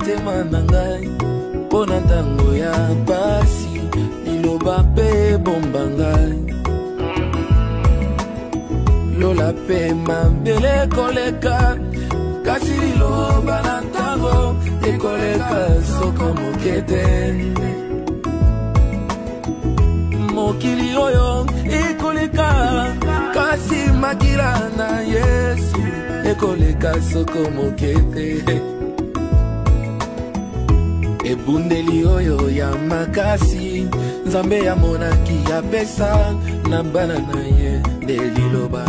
motema na ngai pona ntango ya pasi liloba pe bomba ngai lola pe mabele koleka kasi liloba na ntango ekoleka soka mokete mokili oyo ekoleka kasi makila na Yesu ekoleka soko mokete ebundeli oyo ya makasi Nzambe ya monaki ya pesa na bana na ye nde liloba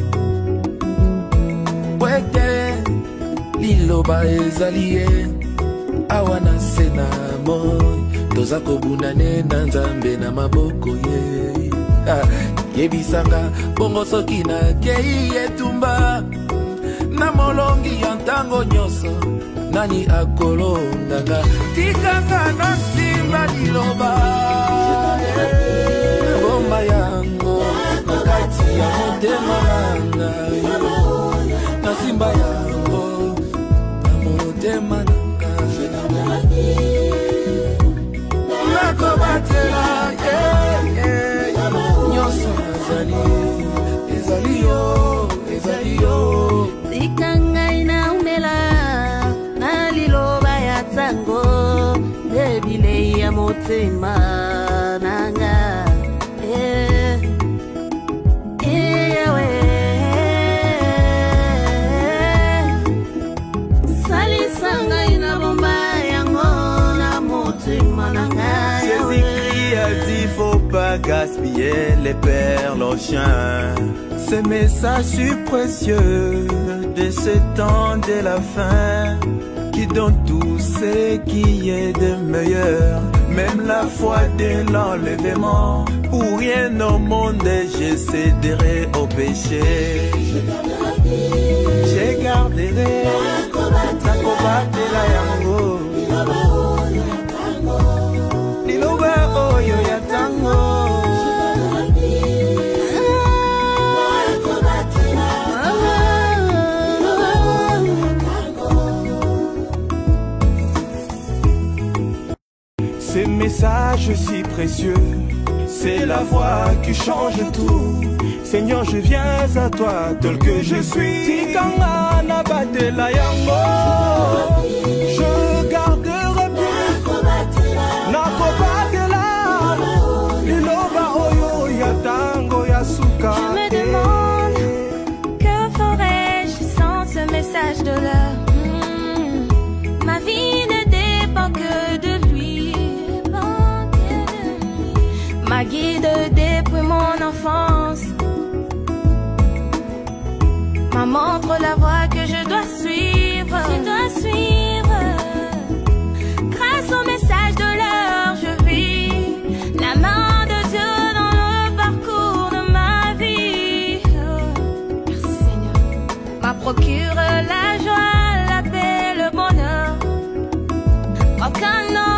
weke liloba ezali ye awa na se na moi toza kobundane na Nzambe na maboko ye yebisanga bongo soki nakei etumba na molongi ya ntango nyonso nani akolonganga tikanga na simba liloba bomba yango na kati ya motema nanga na simba yango na motema nanga nakobatela nyonso ezali yo tikanga ina umela na liloba ya tango ebile ya motema nanga salisanga ina bomba yango na motema nanga. Jésus-Christ a dit faut pas gaspiller les perles aux chiens. Ces messages si précieux de ce temps de la fin qui donne tout ce qui est de meilleur, même la foi de l'enlèvement. Pour rien au monde je céderai au péché. Je garderai la yango liloba oyo ya tango. Ces messages si précieux, c'est la voix qui change tout. Seigneur, je viens à toi tel que je suis. Tikanga na batela yango, je garderai plus. Na kobatela, liloba oyo ya tango ya suka. Je me demande, que ferais-je sans ce message de l'heure? Ma vie ne dépend que de lui. Ma guide depuis mon enfance m'a montre la voie que je dois suivre. Grâce au message de l'heure, je vis la main de Dieu dans le parcours de ma vie. Merci Seigneur. M'a procure la joie, la paix, le bonheur. Aucun